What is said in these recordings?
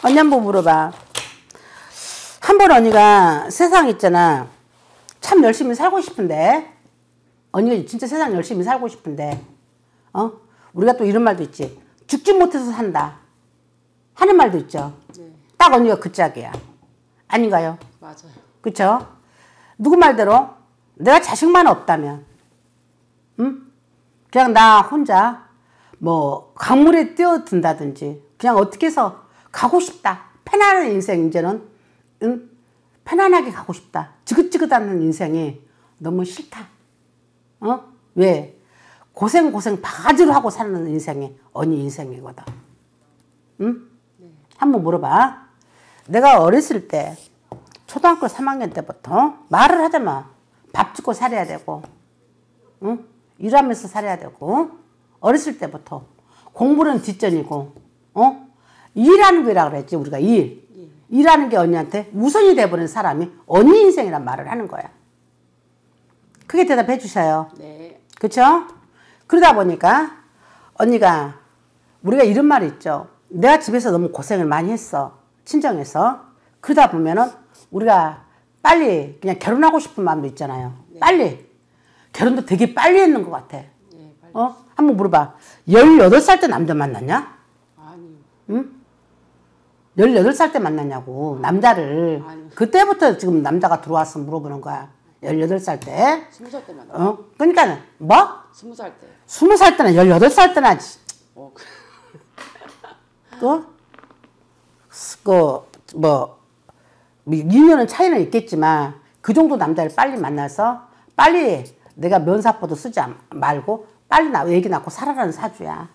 언니 한번 물어봐. 한 번 언니가 세상 있잖아. 참 열심히 살고 싶은데. 언니가 진짜 세상 열심히 살고 싶은데. 우리가 또 이런 말도 있지. 죽지 못해서 산다. 하는 말도 있죠. 네. 딱 언니가 그 짝이야. 아닌가요? 맞아요. 그쵸? 누구 말대로 내가 자식만 없다면, 그냥 나 혼자 뭐 강물에 뛰어든다든지 그냥 어떻게 해서 가고 싶다. 편안한 인생 이제는 편안하게 가고 싶다. 지긋지긋한 인생이 너무 싫다. 왜? 고생 바가지로 하고 사는 인생이 언니 인생이거든. 응? 네. 한번 물어봐. 내가 어렸을 때 초등학교 3학년 때부터 말을 하자마 밥 짓고 살아야 되고, 응? 일하면서 살아야 되고, 어렸을 때부터 공부는 뒷전이고, 일하는 거라 그랬지 우리가 일. 예. 일하는 게 언니한테 우선이 돼버린 사람이 언니 인생이란 말을 하는 거야. 크게 대답해 주셔요. 네. 그쵸? 그러다 보니까 언니가 우리가 이런 말이 있죠. 내가 집에서 너무 고생을 많이 했어. 친정에서. 그러다 보면은 우리가 빨리 그냥 결혼하고 싶은 마음도 있잖아요. 네. 빨리. 결혼도 되게 빨리 했는 것 같아. 네, 빨리. 한번 물어봐. 18살 때 남자 만났냐? 아니요. 응? 18살 때 만났냐고. 남자를. 아니요. 그때부터 지금 남자가 들어와서 물어보는 거야. 18살 때. 20살 때 만났어요. 그러니까 뭐? 20살 때. 20살 때나 18살 때나 뭐 2년은 차이는 있겠지만 그 정도 남자를 빨리 만나서 빨리 내가 면사포도 쓰지 말고 빨리 애기 낳고 살아라는 사주야.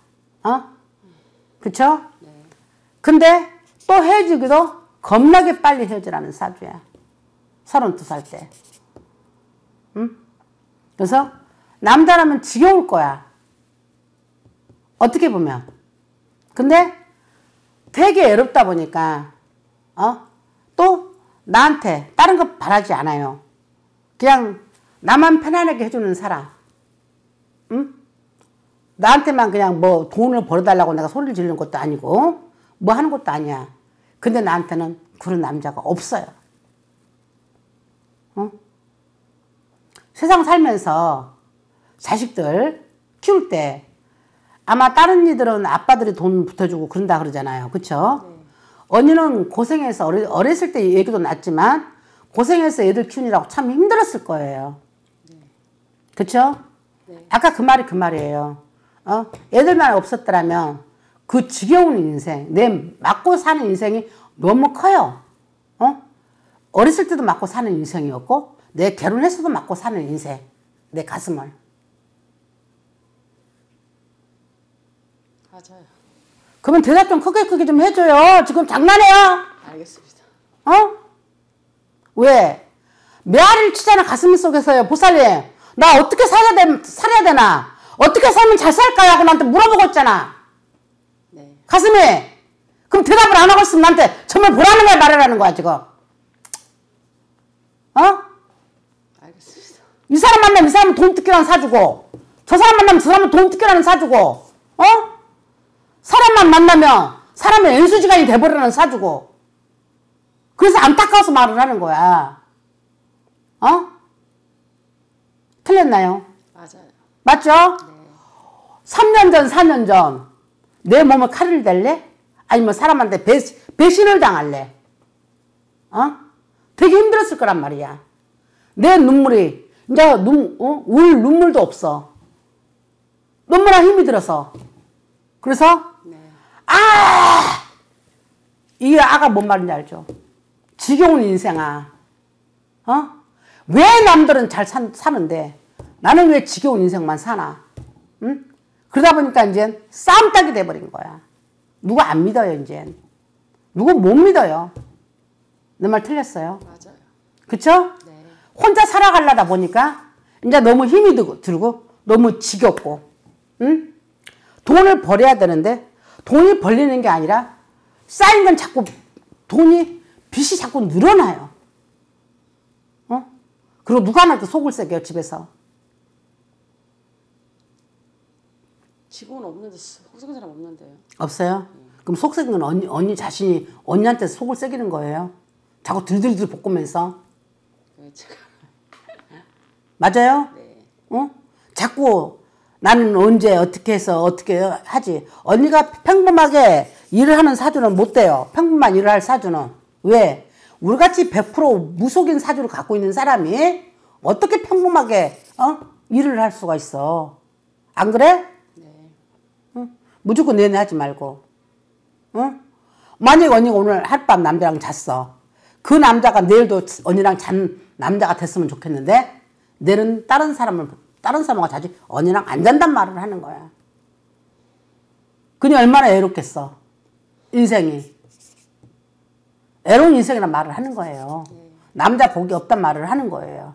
그쵸? 네. 근데 또 헤어지기도 겁나게 빨리 헤어지라는 사주야. 32살 때. 응? 그래서 남자라면 지겨울 거야. 어떻게 보면. 근데 되게 애롭다 보니까 또 나한테 다른 거 바라지 않아요. 그냥 나만 편안하게 해주는 사람. 응? 나한테만 그냥 뭐 돈을 벌어달라고 내가 소리를 지르는 것도 아니고 뭐 하는 것도 아니야. 근데 나한테는 그런 남자가 없어요. 세상 살면서 자식들 키울 때 아마 다른 이들은 아빠들이 돈 붙여주고 그런다 그러잖아요. 그쵸? 네. 언니는 고생해서 어렸을 때 얘기도 났지만 고생해서 애들 키우느라고 참 힘들었을 거예요. 네. 그쵸? 네. 아까 그 말이 그 말이에요. 애들만 없었더라면 그 지겨운 인생, 내 맞고 사는 인생이 너무 커요. 어렸을 때도 맞고 사는 인생이었고 내 결혼했어도 맞고 사는 인생, 내 가슴을. 맞아요. 그러면 대답 좀 크게 좀 해줘요. 지금 장난해요? 알겠습니다. 왜? 메아리를 치잖아 가슴 속에서요. 보살님. 나 어떻게 살아야 되나? 어떻게 살면 잘 살까요? 하고 나한테 물어보고 있잖아. 네. 가슴에. 그럼 대답을 안 하고 있으면 나한테 정말 보라는 거야 말하라는 거야 지금. 알겠습니다. 이 사람 만나면 이 사람은 돈 뜯기라는 사주고 저 사람 만나면 저 사람은 돈 뜯기라는 사주고 사람만 만나면 사람의 연수지간이 돼버리는 사주고 그래서 안타까워서 말을 하는 거야. 틀렸나요? 맞아요. 맞죠? 네. 3년 전 4년 전 내 몸에 칼을 댈래? 아니면 사람한테 배신을 당할래? 되게 힘들었을 거란 말이야. 내 눈물이 이제 울 눈물도 없어. 너무나 힘이 들어서. 그래서 네. 이게 뭔 말인지 알죠? 지겨운 인생아. 왜 남들은 잘 사는데 나는 왜 지겨운 인생만 사나? 응? 그러다 보니까 이제 싸움딱이 돼버린 거야. 누구 안 믿어요 이제. 누구 못 믿어요. 내 말 틀렸어요? 맞아요. 그쵸? 네. 혼자 살아가려다 보니까 이제 너무 힘이 들고 너무 지겹고, 응? 돈을 벌어야 되는데 돈이 벌리는 게 아니라 쌓인 건 자꾸 빚이 자꾸 늘어나요. 그리고 누가 나한테 속을 새겨요 집에서. 직원 없는데 속삭이는 사람 없는데요. 없어요? 그럼 속 썩인 건 언니 자신이 언니한테 속을 썩이는 거예요. 자꾸 들들들 볶으면서. 제가 맞아요? 네. 어? 자꾸 나는 언제 어떻게 해서 어떻게 하지. 언니가 평범하게 일을 하는 사주는 못 돼요. 평범한 일을 할 사주는. 왜? 우리같이 100% 무속인 사주를 갖고 있는 사람이 어떻게 평범하게 일을 할 수가 있어. 안 그래? 네. 응? 무조건 내내 하지 말고. 응? 만약에 언니가 오늘 하룻밤 남자랑 잤어. 그 남자가 내일도 언니랑 잔 남자가 됐으면 좋겠는데 내일은 다른 사람하고 자지 언니랑 안 잔단 말을 하는 거야. 그니 얼마나 애롭겠어. 인생이. 애로운 인생이란 말을 하는 거예요. 남자 복이 없단 말을 하는 거예요.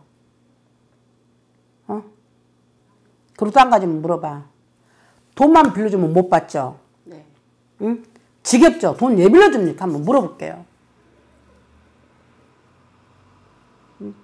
그리고 또 한 가지 물어봐. 돈만 빌려주면 못 받죠? 네. 응? 지겹죠? 돈 왜 빌려줍니까? 한번 물어볼게요. 응?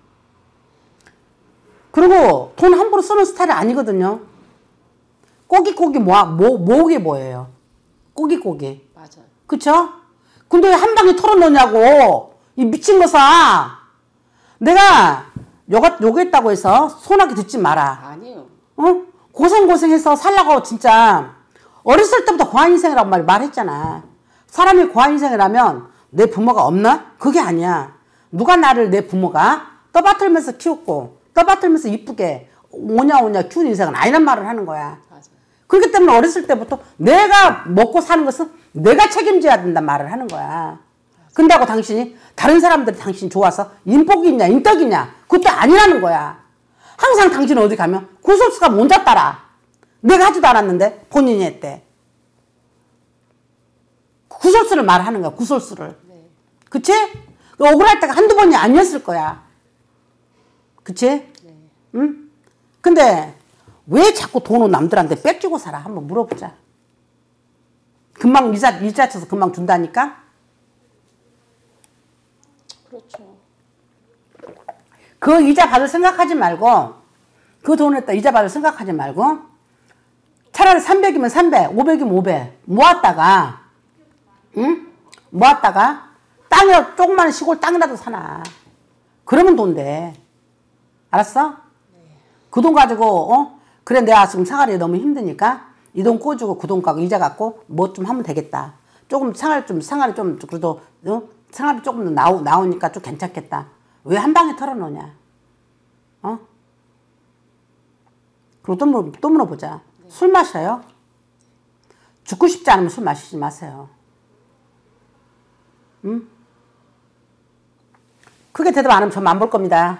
그리고 돈 함부로 쓰는 스타일이 아니거든요. 꼬깃꼬깃 모으게 뭐예요? 꼬깃꼬깃. 맞아요. 그쵸? 근데 왜 한 방에 털어놓냐고. 이 미친 거사. 내가 요겠다고 해서 소나기 듣지 마라. 아니에요. 어? 고생해서 살라고 진짜 어렸을 때부터 고아인생이라고 말했잖아. 사람이 고아인생이라면 내 부모가 없나? 그게 아니야. 누가 나를 내 부모가 떠받들면서 키웠고 떠받들면서 이쁘게 오냐 키운 인생은 아니란 말을 하는 거야. 맞아요. 그렇기 때문에 어렸을 때부터 내가 먹고 사는 것은 내가 책임져야 된단 말을 하는 거야. 근다고 당신이 다른 사람들이 당신 좋아서 인복이 있냐 인덕이 있냐 그것도 아니라는 거야. 항상 당신은 어디 가면 구설수가 먼저 따라. 내가 하지도 않았는데 본인이 했대. 구설수를 말하는 거야. 구설수를. 네. 그치? 억울할 때가 한두 번이 아니었을 거야. 그치? 네. 응? 근데 왜 자꾸 돈을 남들한테 뺏기고 살아? 한번 물어보자. 금방 이자 쳐서 금방 준다니까? 그렇죠. 그 이자 받을 생각하지 말고 그 돈을 이자 받을 생각하지 말고 차라리 300이면 300, 500이면 500 모았다가 응? 모았다가 땅이라도 조그마한 시골 땅이라도 사놔. 그러면 돈 돼. 알았어? 그 돈 가지고 그래 내가 지금 생활이 너무 힘드니까 이 돈 꿔주고 그 돈 갖고 이자 갖고 뭐 좀 하면 되겠다. 조금 생활이 좀 그래도 생활이 조금 더 나오니까 좀 괜찮겠다. 왜 한 방에 털어놓냐? 그리고 또 물어보자. 네. 술 마셔요? 죽고 싶지 않으면 술 마시지 마세요. 응? 크게 대답 안 하면 전 안 볼 겁니다.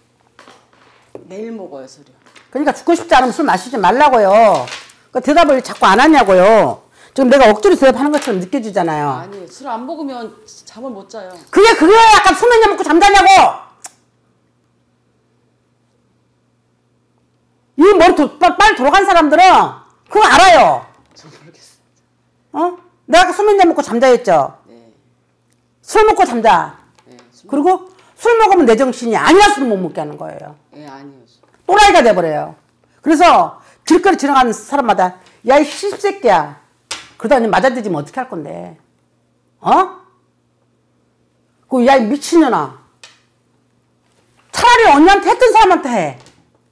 매일 먹어요, 술이요. 그러니까 죽고 싶지 않으면 술 마시지 말라고요. 그 대답을 자꾸 안 하냐고요. 지금 내가 억지로 대답하는 것처럼 느껴지잖아요. 아니에요. 술 안 먹으면 잠을 못 자요. 그게 약간 수면제 먹고 잠자냐고! 이 머리 빨리 돌아간 사람들은 그거 알아요. 저 모르겠어요. 내가 아까 수면제 먹고 잠자 했죠? 네. 술 먹고 잠자. 네. 그리고 술 먹으면 내 정신이 아니야 술 못 먹게 하는 거예요. 네, 아니에요. 또라이가 돼버려요. 그래서 길거리 지나가는 사람마다 야 이 씹새끼야. 그러다 맞아들이면 어떻게 할 건데? 그 야 이 미친년아. 차라리 언니한테 했던 사람한테 해.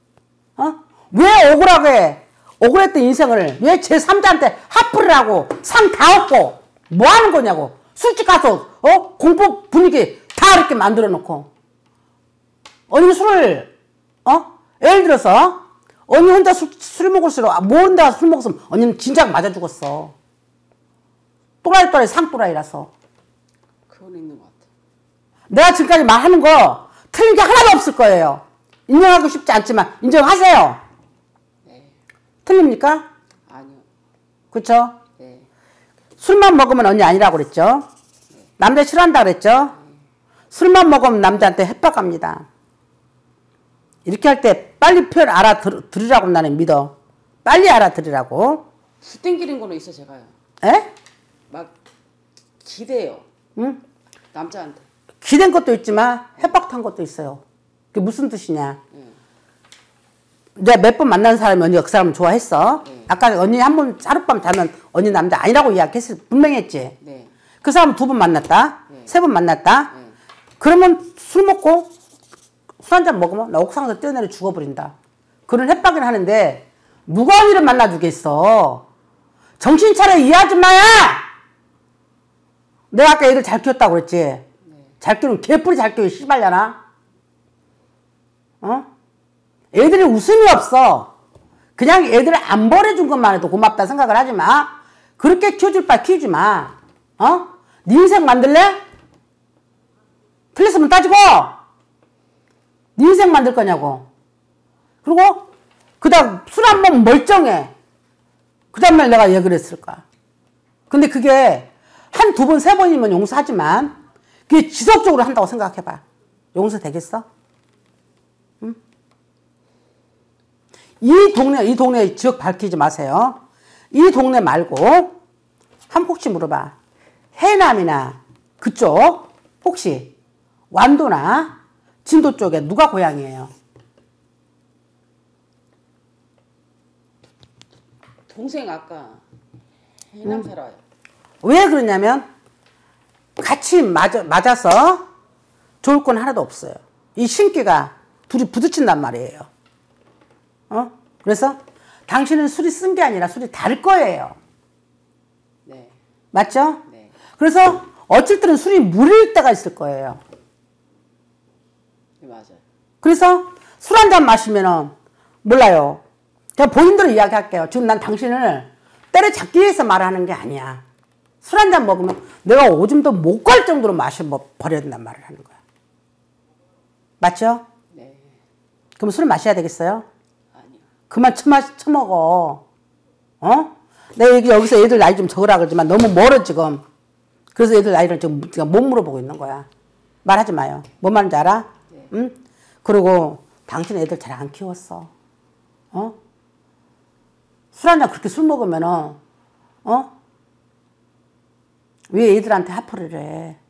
왜 억울했던 인생을 왜 제3자한테 하프를 하고 상 다 얻고 뭐 하는 거냐고. 술집 가서 공포 분위기 다 이렇게 만들어 놓고 언니 술을 예를 들어서 언니 혼자 술 먹을수록 모른다 술 먹었으면 언니는 진작 맞아 죽었어. 또라이 상또라이라서. 그건 있는 것 같아요. 내가 지금까지 말하는 거 틀린 게 하나도 없을 거예요. 인정하고 싶지 않지만 인정하세요. 네. 틀립니까? 아니요. 그쵸? 네. 술만 먹으면 언니 아니라고 그랬죠? 남자 싫어한다 그랬죠? 술만 먹으면 남자한테 협박합니다. 이렇게 할 때 빨리 표현 알아들으라고 나는 믿어. 빨리 알아들으라고. 수 땡기는 거는 있어 제가요. 에? 막 기대요. 응? 남자한테. 기댄 것도 있지만 협박한 것도 있어요. 그게 무슨 뜻이냐? 네. 내가 몇 번 만난 사람이 언니가 그 사람을 좋아했어. 네. 아까 언니 한 번 하룻밤 자면 언니 남자 아니라고 이야기했을 분명히 했지. 네. 그 사람 2번 만났다. 네. 3번 만났다. 네. 그러면 술 먹고 술 한잔 먹으면 나 옥상에서 뛰어내려 죽어버린다. 그런 협박을 하는데 누가 언니를 만나주겠어. 정신 차려 이 아줌마야. 내가 아까 애들 잘 키웠다고 그랬지. 네. 잘 키우면 개뿔이 잘 키워 씨발려나. 어? 애들이 웃음이 없어. 그냥 애들을 안 버려준 것만 해도 고맙다 생각을 하지 마. 그렇게 키워줄 바에 키우지 마. 어? 네 인생 만들래? 틀렸으면 따지고. 네 인생 만들 거냐고. 그리고 그다음 술 한 번 멀쩡해. 그 다음날 내가 얘기를 했을까. 근데 그게 한 2번, 3번이면 용서하지만 그게 지속적으로 한다고 생각해봐. 용서 되겠어? 응? 이 동네 지역 밝히지 마세요. 이 동네 말고 한 혹시 물어봐. 해남이나 그쪽 혹시 완도나 진도 쪽에 누가 고향이에요? 동생 아까 해남 살아요. 왜 그러냐면 같이 맞아서 좋을 건 하나도 없어요. 이 신기가 둘이 부딪힌단 말이에요. 어? 그래서 당신은 술이 쓴 게 아니라 술이 다를 거예요. 네. 맞죠? 네. 그래서 어쩔 때는 술이 무릴 때가 있을 거예요. 네, 맞아요. 그래서 술 한 잔 마시면은 몰라요. 제가 본인대로 이야기할게요. 지금 난 당신을 때려잡기 위해서 말하는 게 아니야. 술 한 잔 먹으면 내가 오줌도 못 갈 정도로 마셔버려야 된단 말을 하는 거야. 맞죠? 네. 그럼 술을 마셔야 되겠어요? 아니요. 그만 처먹어. 어? 내가 여기서 애들 나이 좀 적으라 그러지만 너무 멀어 지금. 그래서 애들 나이를 지금 못 물어보고 있는 거야. 말하지 마요. 뭔 말인지 알아? 네. 응? 그리고 당신 애들 잘 안 키웠어. 어? 술 한잔 그렇게 술 먹으면은 어? 왜 애들한테 하프를 해?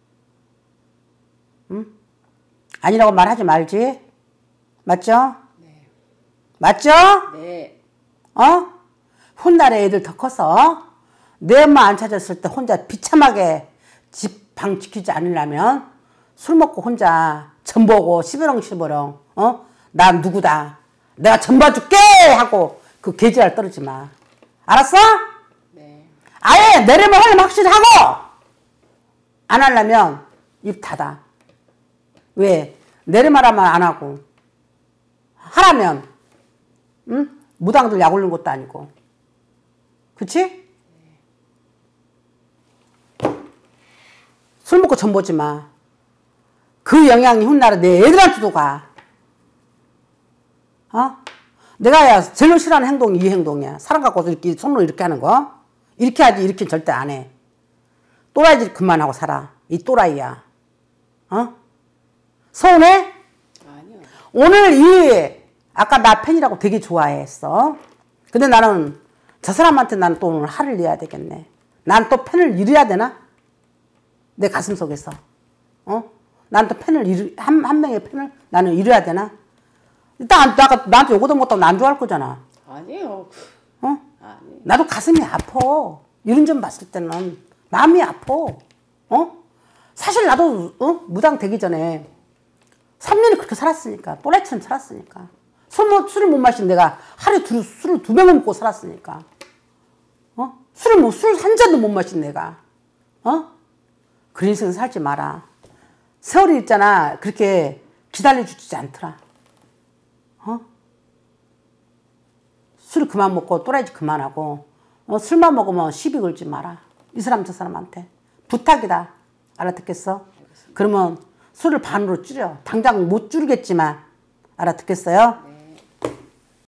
응? 아니라고 말하지 말지? 맞죠? 네. 맞죠? 네. 어? 훗날에 애들 더 커서 내 엄마 안 찾았을 때 혼자 비참하게 집 방 지키지 않으려면 술 먹고 혼자 전 보고 시በ렁 어? 나 누구다. 내가 전 봐줄게 하고 그 개지랄 떨지 마. 알았어? 네. 아예 내려면 하려면 확실히 하고 안 하려면 입 닫아. 왜? 내려말하면 안 하고 하라면 응? 무당들 약 올린 것도 아니고 그치? 술 먹고 전 보지 마. 그 영향이 훗날에 내 애들한테도 가. 어? 내가 야 제일 싫어하는 행동이 이 행동이야. 사람 갖고서 이렇게 손으로 이렇게 하는 거. 이렇게 하지 이렇게 절대 안 해. 또라이질 그만하고 살아. 이 또라이야. 어? 서운해? 아니요. 오늘 이 아까 나 팬이라고 되게 좋아했어. 근데 나는 저 사람한테 나는 또 오늘 화를 내야 되겠네. 난 또 팬을 잃어야 되나? 내 가슴 속에서. 어? 난 또 팬을 한 명의 팬을 나는 잃어야 되나? 일단 나한테 요거도 못하고 난 좋아할 거잖아. 아니에요. 어? 아니. 나도 가슴이 아파. 이런 점 봤을 때는 마음이 아파. 어? 사실 나도 무당 되기 전에 3년을 그렇게 살았으니까. 또라이처럼 살았으니까. 술을 못 마신 내가 하루에 술을 2병을 먹고 살았으니까. 어? 술 한 잔도 못 마신 내가. 어? 그런 인생 살지 마라. 세월이 있잖아. 그렇게 기다려주지 않더라. 어? 술 그만 먹고 또라이지 그만하고 술만 먹으면 시비 걸지 마라. 이 사람 저 사람한테. 부탁이다. 알아듣겠어? 그러면 술을 반으로 줄여. 당장 못 줄이겠지만 알아듣겠어요?